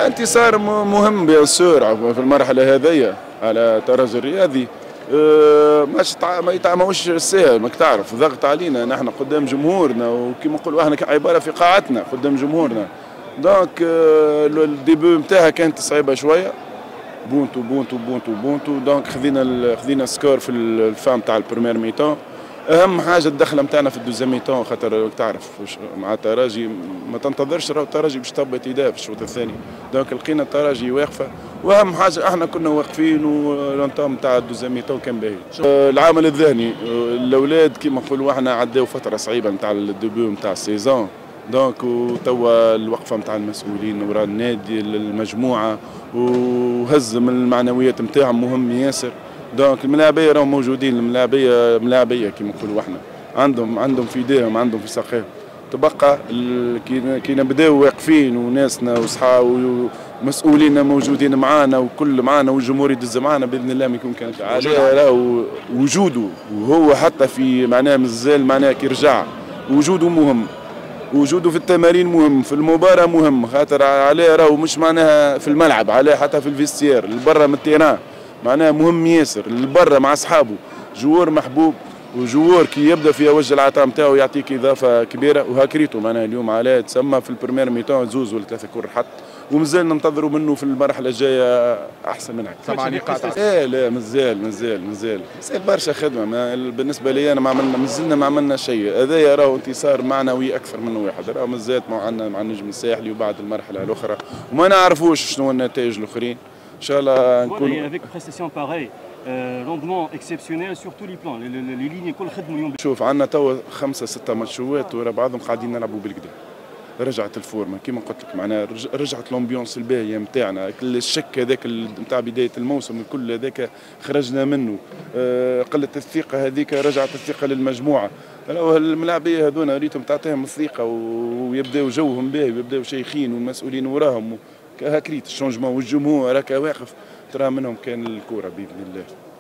انتصار مهم بيان سور في المرحله هذيا على الترجي الرياضي. ما يتعموش سهل، ماك تعرف ضغط علينا نحن قدام جمهورنا، وكما نقولوا احنا عباره في قاعتنا قدام جمهورنا. دونك الديبو نتاعها كانت صعيبه شويه، بونتو بونتو بونتو بونتو. دونك خذينا سكور في الفام تاع البريمير ميتون. اهم حاجه الدخله نتاعنا في الدوزيام ميتون، خاطر تعرف مع الترجي ما تنتظرش راهو الترجي باش تهبط يداه في الشوط الثاني. دونك لقينا الترجي واقفه، واهم حاجه احنا كنا واقفين والانطام تاع الدوزيام ميتون كان باهي. العامل الذهني الاولاد كيما نقولوا احنا عداو فتره صعيبه نتاع الديبيو نتاع السيزون. دونك وتوا الوقفه نتاع المسؤولين وراء النادي المجموعه وهز من المعنويات نتاعهم مهم ياسر. دونك الملاعبيه راهم موجودين، الملاعبيه كيما نقولوا احنا عندهم في ايديهم، عندهم في ساقيهم. تبقى كي نبداو واقفين وناسنا وصحاب ومسؤولين موجودين معانا وكل معانا والجمهور يدز معانا باذن الله ما يكون كان عليه راهو وجوده، وهو حتى في معناه مازال معناه كي رجع وجوده مهم، وجوده في التمارين مهم، في المباراة مهم، خاطر عليه راهو مش معناها في الملعب، عليه حتى في الفيستير البرا من التيران معناها مهم ياسر. البرا مع اصحابه جوار محبوب، وجوار كي يبدا في وجه العطاء نتاعو يعطيك اضافه كبيره، وهكريتو معناها اليوم عليه تسمى في البريمير ميتون زوز ولا ثلاثه كور حط، ومازال ننتظروا منه في المرحله الجايه احسن من هيك. 7 نقاط. لا مازال برشا خدمه. بالنسبه لي انا ما عملنا شيء. هذايا راهو انتصار معنوي اكثر من واحد، راهو مازال مع النجم الساحلي وبعد المرحله الاخرى وما نعرفوش شنو النتائج الاخرين. ان شاء الله نكون avec prestation pareille rendement exceptionnel sur tous les plans les lignes كل خدموا اليوم. شوف عندنا توا 5-6 ماتشات ورا بعضهم قاعدين نلعبوا بالكدا. رجعت الفورمه كيما قلت لك معناها رجعت الامبيونس الباهيه نتاعنا، الشك هذاك نتاع بدايه الموسم الكل هذاك خرجنا منه. قله الثقه هذيك رجعت الثقه للمجموعه. الملاعبيه هذونا ريتهم تعطيهم الثقه ويبداو جوهم باهي ويبداو شيخين والمسؤولين وراهم هكريت الشونجمون والجمهور راك واقف ترى منهم كان الكوره باذن الله.